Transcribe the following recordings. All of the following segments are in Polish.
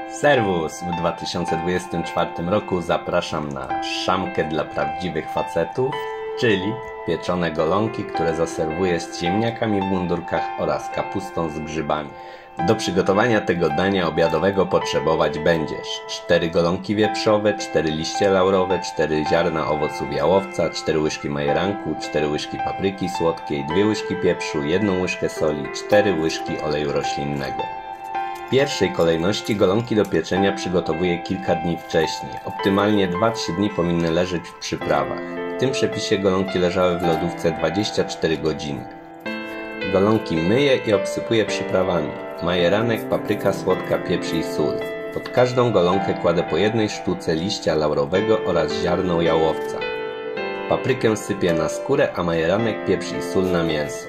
Serwus! W 2024 roku zapraszam na szamkę dla prawdziwych facetów, czyli pieczone golonki, które zaserwuję z ziemniakami w mundurkach oraz kapustą z grzybami. Do przygotowania tego dania obiadowego potrzebować będziesz 4 golonki wieprzowe, 4 liście laurowe, 4 ziarna owoców jałowca, 4 łyżki majeranku, 4 łyżki papryki słodkiej, 2 łyżki pieprzu, 1 łyżkę soli, 4 łyżki oleju roślinnego. W pierwszej kolejności golonki do pieczenia przygotowuję kilka dni wcześniej. Optymalnie 2-3 dni powinny leżeć w przyprawach. W tym przepisie golonki leżały w lodówce 24 godziny. Golonki myję i obsypuję przyprawami. Majeranek, papryka słodka, pieprz i sól. Pod każdą golonkę kładę po jednej sztuce liścia laurowego oraz ziarno jałowca. Paprykę sypię na skórę, a majeranek, pieprz i sól na mięso.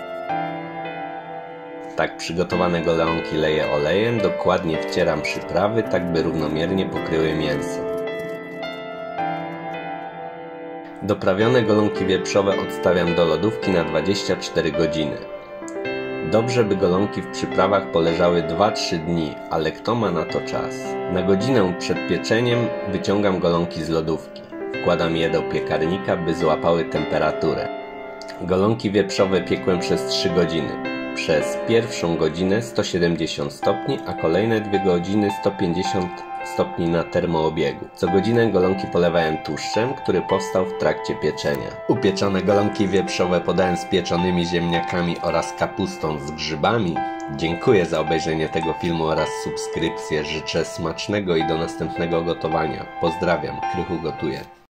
Tak przygotowane golonki leję olejem, dokładnie wcieram przyprawy, tak by równomiernie pokryły mięso. Doprawione golonki wieprzowe odstawiam do lodówki na 24 godziny. Dobrze, by golonki w przyprawach poleżały 2-3 dni, ale kto ma na to czas? Na godzinę przed pieczeniem wyciągam golonki z lodówki. Wkładam je do piekarnika, by złapały temperaturę. Golonki wieprzowe piekłem przez 3 godziny. Przez pierwszą godzinę 170 stopni, a kolejne 2 godziny 150 stopni na termoobiegu. Co godzinę golonki polewałem tłuszczem, który powstał w trakcie pieczenia. Upieczone golonki wieprzowe podałem z pieczonymi ziemniakami oraz kapustą z grzybami. Dziękuję za obejrzenie tego filmu oraz subskrypcję. Życzę smacznego i do następnego gotowania. Pozdrawiam, Krychu gotuje.